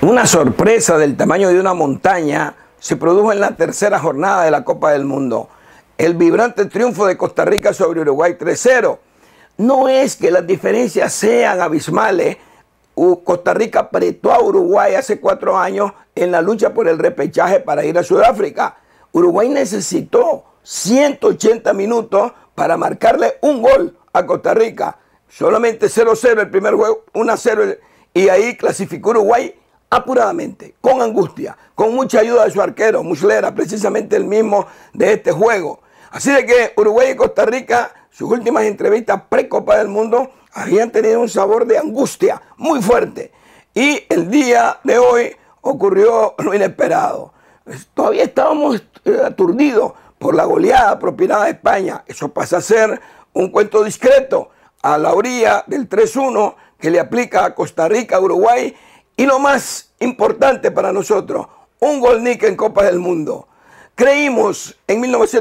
Una sorpresa del tamaño de una montaña se produjo en la tercera jornada de la Copa del Mundo. El vibrante triunfo de Costa Rica sobre Uruguay 3-0. No es que las diferencias sean abismales. Costa Rica apretó a Uruguay hace 4 años en la lucha por el repechaje para ir a Sudáfrica. Uruguay necesitó 180 minutos para marcarle un gol a Costa Rica. Solamente 0-0 el primer juego, 1-0 y ahí clasificó Uruguay apuradamente, con angustia, con mucha ayuda de su arquero, Muslera, precisamente el mismo de este juego. Así de que Uruguay y Costa Rica, sus últimas entrevistas pre-Copa del Mundo, habían tenido un sabor de angustia muy fuerte. Y el día de hoy ocurrió lo inesperado. Todavía estábamos aturdidos por la goleada propinada a España. Eso pasa a ser un cuento discreto a la orilla del 3-1 que le aplica a Costa Rica, Uruguay. Y lo más importante para nosotros, un gol nica en Copa del Mundo. Creímos en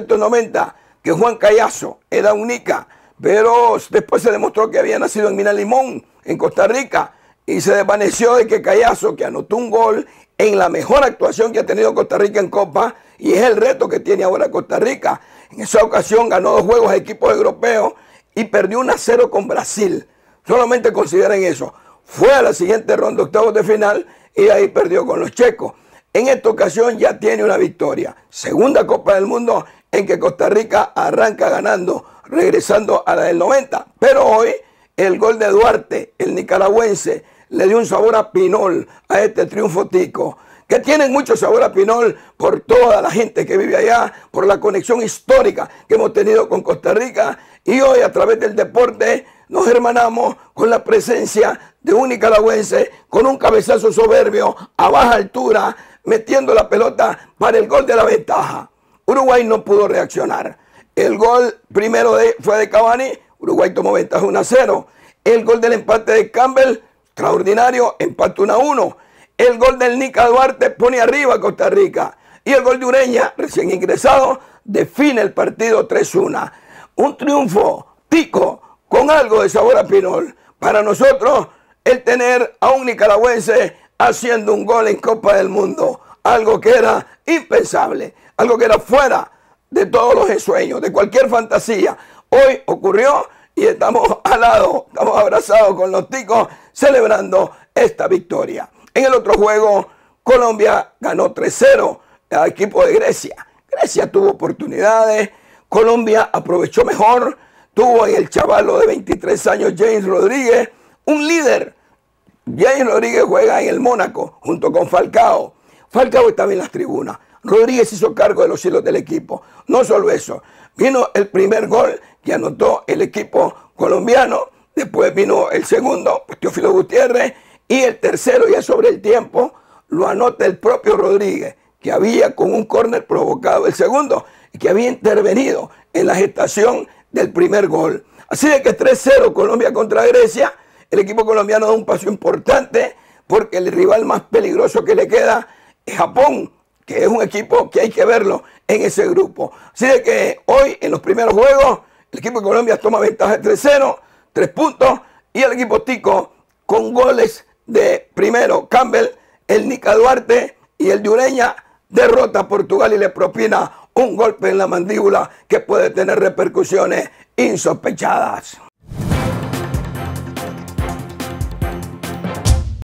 1990 que Juan Callazo era un nica, pero después se demostró que había nacido en Mina Limón, en Costa Rica, y se desvaneció de que Callazo, que anotó un gol en la mejor actuación que ha tenido Costa Rica en Copa, y es el reto que tiene ahora Costa Rica. En esa ocasión ganó 2 juegos a equipos europeos y perdió 1-0 con Brasil. Solamente consideren eso. Fue a la siguiente ronda, octavos de final, y ahí perdió con los checos. En esta ocasión ya tiene una victoria. Segunda Copa del Mundo en que Costa Rica arranca ganando, regresando a la del 90. Pero hoy el gol de Duarte, el nicaragüense, le dio un sabor a pinol a este triunfo tico, que tienen mucho sabor a pinol por toda la gente que vive allá, por la conexión histórica que hemos tenido con Costa Rica, y hoy a través del deporte nos hermanamos con la presencia de un nicaragüense con un cabezazo soberbio a baja altura, metiendo la pelota para el gol de la ventaja. Uruguay no pudo reaccionar. El gol primero fue de Cavani, Uruguay tomó ventaja 1-0. El gol del empate de Campbell, extraordinario, empate 1-1. El gol del Nica Duarte pone arriba a Costa Rica. Y el gol de Ureña, recién ingresado, define el partido 3-1. Un triunfo tico con algo de sabor a pinol. Para nosotros, el tener a un nicaragüense haciendo un gol en Copa del Mundo, algo que era impensable, algo que era fuera de todos los ensueños, de cualquier fantasía. Hoy ocurrió y estamos al lado, estamos abrazados con los ticos celebrando esta victoria. En el otro juego, Colombia ganó 3-0 al equipo de Grecia. Grecia tuvo oportunidades, Colombia aprovechó mejor, tuvo en el chavalo de 23 años James Rodríguez, un líder. James Rodríguez juega en el Mónaco junto con Falcao. Falcao estaba en las tribunas. Rodríguez hizo cargo de los hilos del equipo. No solo eso, vino el primer gol que anotó el equipo colombiano. Después vino el segundo, pues Teófilo Gutiérrez. Y el tercero, ya sobre el tiempo, lo anota el propio Rodríguez, que había con un córner provocado el segundo y que había intervenido en la gestación del primer gol. Así de que 3-0 Colombia contra Grecia. El equipo colombiano da un paso importante porque el rival más peligroso que le queda es Japón, que es un equipo que hay que verlo en ese grupo. Así de que hoy en los primeros juegos el equipo de Colombia toma ventaja de 3-0, 3 puntos, y el equipo tico con goles de primero Campbell, el Nica Duarte y el de Ureña derrota a Portugal y le propina un golpe en la mandíbula que puede tener repercusiones insospechadas.